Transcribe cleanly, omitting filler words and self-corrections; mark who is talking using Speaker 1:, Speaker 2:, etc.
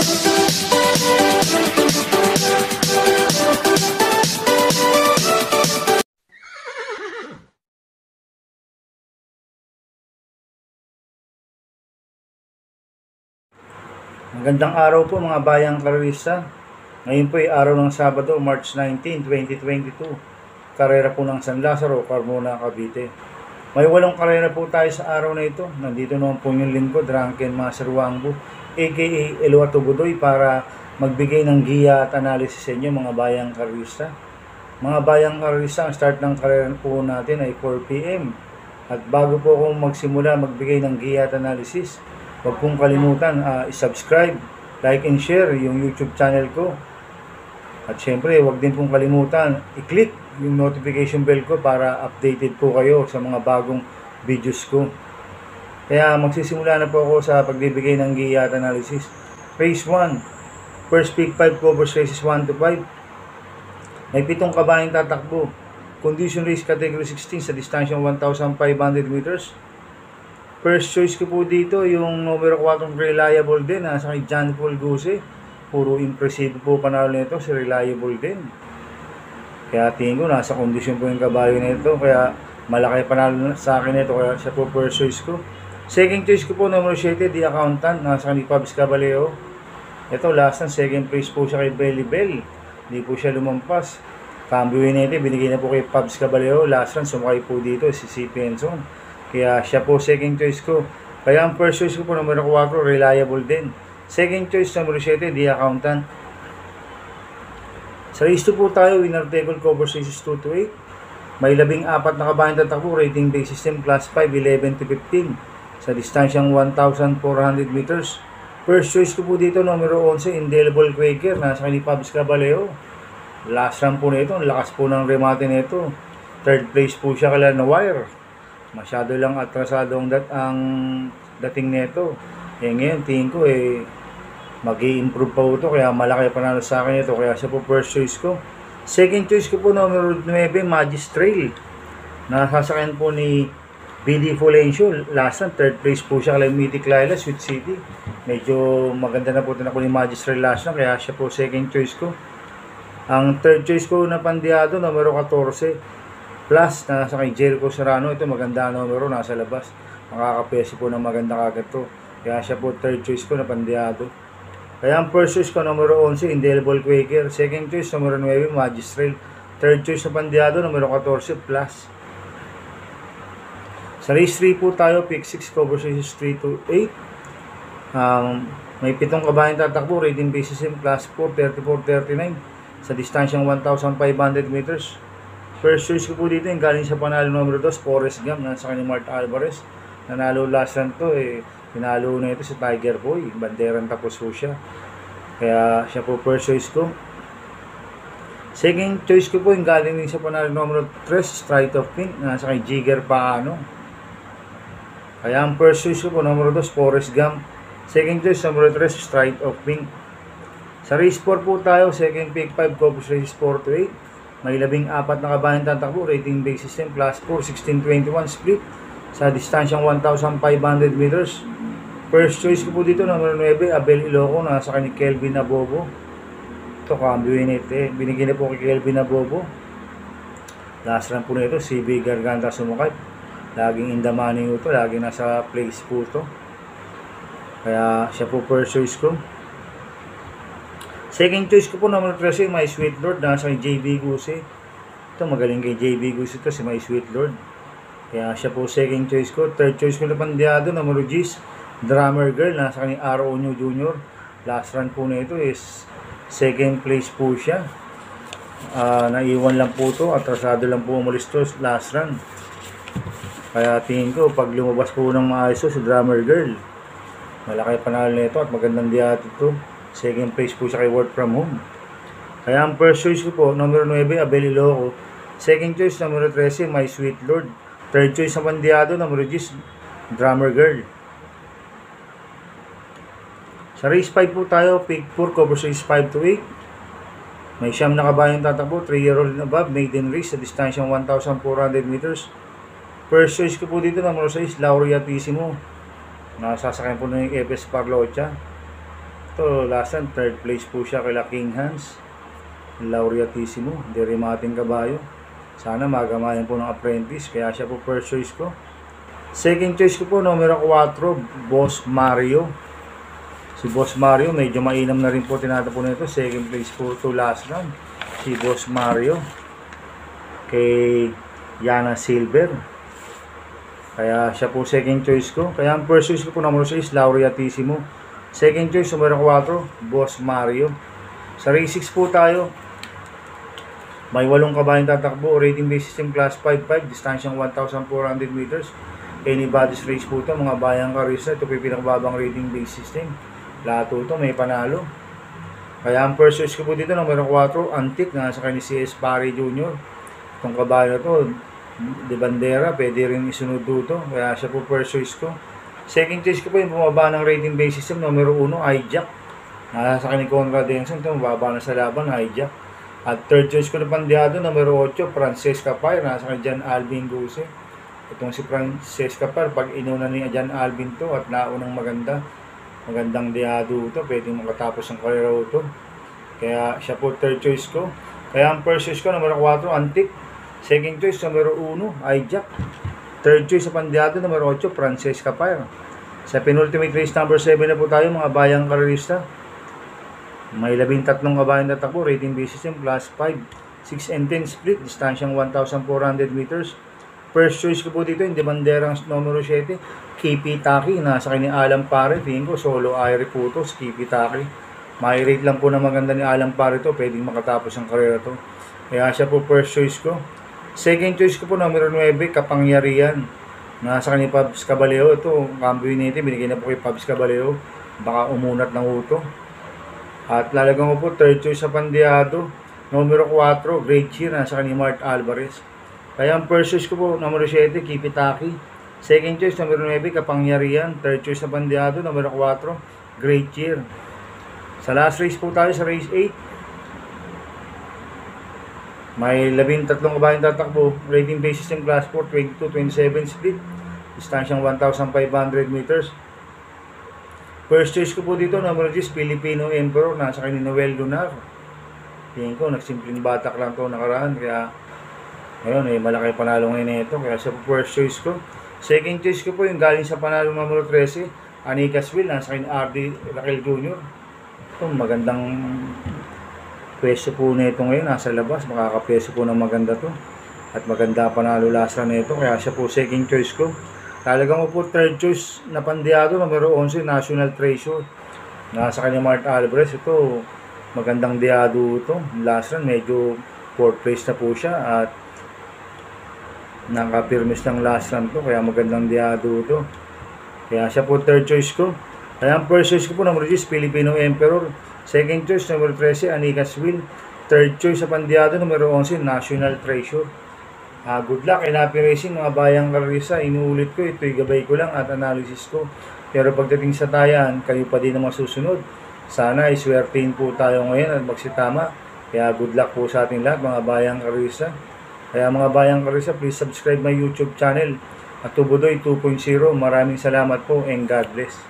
Speaker 1: Magandang araw po mga bayang karerista. Ngayon po ay araw ng Sabado, March 19, 2022. Karera po ng San Lazaro, Carmona, Cavite. May 8 karera po tayo sa araw na ito. Nandito naman po yung lingkod, Drunken Master Wangbo, aka Eluato Budoy, para magbigay ng giya at analysis sa inyo mga bayang karerista. Mga bayang karerista, ang start ng karera po natin ay 4 PM. At bago po akong magsimula magbigay ng giya at analysis, huwag pong kalimutan i-subscribe, like and share yung YouTube channel ko. At syempre, huwag din pong kalimutan i-click yung notification bell ko para updated po kayo sa mga bagong videos ko. Kaya magsisimula na po ako sa pagbibigay ng giya at analysis. Race 1, first pick 5 covers races 1 to 5. May 7 kabayang tatakbo. Condition race category 16 sa distansyang 1,500 meters. First choice ko po dito yung numero 4 Reliable din, nasa kay John Paul Guse. Puro impressive po panalo nito si Reliable din. Kaya tingin ko nasa kondisyon po yung kabayo nito, kaya malaki panalo sa akin nito, kaya siya po first choice ko. Second choice ko po numero 7 The Accountant, nasa kay Pabs Caballero. Ito last ng second place po siya kay Belly Bell. Hindi po siya lumampas. Cambio nito binigay na po kay Pabs Caballero. Last run sumakay po dito si C. Penson. Kaya siya po second choice ko. Kaya ang first choice ko po numero 4, Reliable din. Second choice numero 7, The Accountant. Sa race 2 po tayo, winner table cover races 2 to 8. May 14 na kabayang tatakbo, rating base system class 5, 11 to 15. Sa distansyang 1,400 meters. First choice ko po dito, numero 11, Indelible Quaker, nasa kay Pabs Caballero. Last run po nito, ang lakas po ng remate nito. Third place po siya kala na wire. Masyado lang atrasado ang dating nito. Ngayon, tingin ko mag-i-improve pa po ito. Kaya malaki panalo sa akin ito. Kaya siya po first choice ko. Second choice ko po numero 9, Magistrail. Nasasakyan po ni BD Fulencio. Last one, third place po siya kay Mythic Laila, Sweet City. Medyo maganda na po ito na po ni Magistrail last one. Kaya siya po second choice ko. Ang third choice ko na pandiado, numero 14. Plus, nasa kay Jericho Serrano. Ito maganda numero, nasa labas. Makakapesi po ng maganda kagad to. Kaya siya po third choice ko na pandiado. Kaya ang first choice ko numero 11, Indelible Quaker. Second choice numero 9, Magistrail. Third choice na pandiado, numero 14, Plus. Sa race 3 po tayo, pick 6 cover races 3 to 8. May 7 kabayang tatakbo, rating basis in class 4, 34-39. Sa distansyang 1,500 meters. First choice ko po dito yung galing sa panalo numero 2, Forrest Gump, nasa kanya Mart Alvarez. Nanalo last run to, pinalo na ito si Tiger Boy. Banderan tapos po siya. Kaya siya po first choice ko. Second choice ko po yung galing din sa panalo numero 3, Stride of Pink, nasa kay Jigger Paano. Kaya ang first choice ko po numero 2, Forrest Gump. Second choice numero 3, Stride of Pink. Sa race 4 po tayo, second pick 5 Cobus races 4 to 8. May 14 na kabayang tatakbo, rating base system class 4, 16-21 split sa distansyang 1,500 meters. First choice ko po dito, numero 9, Abel Iloco, nasa kay Kelvin Abobo. Ito, cambio init binigyan na po kay Kelvin Abobo. Last run po nito, CB Garganta sumakay. Laging in the money ito, laging nasa place po ito. Kaya siya po first choice ko. Second choice ko po numero 13, My Sweet Lord, nasa kay JB Guse. Ito, magaling kay JB Guse ito, si My Sweet Lord. Kaya siya po second choice ko. Third choice ko na pandiado, numero 10, Drummer Girl, nasa kay Aro Onyo Jr. Last run po na ito is second place po siya. Naiwan lang po ito, atrasado lang po umalis ito last run. Kaya tingin ko, pag lumabas po ng maayos si Drummer Girl, malaki panalo nito at magandang diato ito. Second place po siya kay Work From Home. Kaya ang first choice ko po, numero 9, Abel Iloco. Second choice, numero 13, My Sweet Lord. Third choice na pandiado, numero 10, Drummer Girl. Sa race 5 po tayo, pick 4, cover race 5 to 8. May siyam na kabayang tatakbo, 3-year-old and above, maiden race sa distansyang 1,400 meters. First choice ko po dito, numero 6, Laureatissimo. Nasasakyan po na yung FS Parlocha. Ito, Ito, last time, third place po siya kay King Hans. Laureatissimo, derimating kabayo. Sana magamayan po ng apprentice, kaya siya po first choice ko. Second choice ko po, numero 4, Boss Mario. Si Boss Mario, medyo mainam na rin po tinatapon nito. Second place po to last round. Si Boss Mario. Kay Yana Silver. Kaya siya po second choice ko. Kaya ang first choice ko po numero 6, Laureatissimo. Second choice, numero 4, Boss Mario. Sa race 6 po tayo. May 8 kabayang tatakbo. Rating base system class 5-5. Distansyang 1,400 meters. Anybody's race po ito. Mga bayang karisa. Ito po yung pinakababang rating base system. Lahat ito may panalo. Kaya ang first choice ko po dito, numero 4, Antique. Nasa kanya si S. Barry Jr. Itong kabayo to, de bandera, pwede rin isunod dito. Kaya siya po first choice ko. Second choice ko po yung bumaba ng rating base system, numero 1, Hijack. Nasa kanya ni Conrad Denson. Ito, mababa na sa laban, Hijack. At third choice ko na pandiado, numero 8, Francesca Fire. Nasa kanya Jan Alvin Guse. Itong si Francesca Fire, pag inuna ni Jan Alvin to at naunang magandang diado ito, pwedeng makatapos ang karera ito. Kaya siya po third choice ko. Kaya ang first choice ko, numero 4, Antique. Second choice, numero 1, Hijack. Third choice sa pandiado, numero 8, Francesca Fire. Sa penultimate race number 7 na po tayo, mga bayang karerista. May 13 kabayang tatakbo, rating base system, class 5. 6 and 10 split, distansyang 1,400 meters. First choice ko po dito, yung debanderang numero 7, Kipi Taki. Nasa kanya Alam Pare, tingin ko solo aire po ito, Kipi Taki. May rate lang po na maganda ni Alam Pare ito, pwedeng makatapos ang karera ito. Kaya siya po first choice ko. Second choice ko po, numero 9, Kapangyarihan. Nasa kanya Pabs Caballero. Ito, cambio natin, binigay na po kay Pabs Caballero. Baka umunat ng uto. At lalagyan ko po, third choice sa pandiado, numero 4, Great Cheer. Nasa kanya Mart Alvarez. Kaya ang first choice ko po, numero 7, Kipitaki. Second choice, numero 9, Kapangyarihan. Third choice sa pandiado, numero 4, Great Cheer. Sa last race po tayo, sa race 8. May 13 kabayang tatakbo. Rating base system class 4, 22-27 split. Distansyang 1,500 meters. First choice ko po dito, numero 10, Filipino Emperor. Nasa kanya Noel Lunar. Tingin ko, nagsimpleng batak lang to nakaraan. Kaya, ngayon, malaki panalo ngayon ito. Kaya sa first choice ko. Second choice ko po yung galing sa panalo numero 13, Anicasville. Nasa kanya RD Raquel Jr. Ito, magandang pwesto po nito ngayon. Nasa labas, makakapwesto po ng maganda to. At maganda panalo lasa nito. Kaya siya po second choice ko. Talagang po third choice na pandiado, numero 11, National Treasure. Nasa kanya Mart Alvarez. Ito, magandang diado ito. Last run, medyo fourth place na po siya. At nakapirmis ng last run to. Kaya magandang diado ito. Kaya siya po third choice ko. Kaya ang first choice ko po, numero 10, Filipino Emperor. Second choice, numero 13, Anicasville. Third choice sa pandiado, numero 11, National Treasure. Good luck in happy racing, mga bayang karerista. Inuulit ko, ito'y gabay ko lang at analysis ko. Pero pagdating sa tayan, kayo pa din ang masusunod. Sana iswertein po tayo ngayon at magsitama. Kaya good luck po sa ating lahat, mga bayang karerista. Kaya mga bayang karerista, please subscribe my YouTube channel at Tubudoy 2.0. Maraming salamat po and God bless.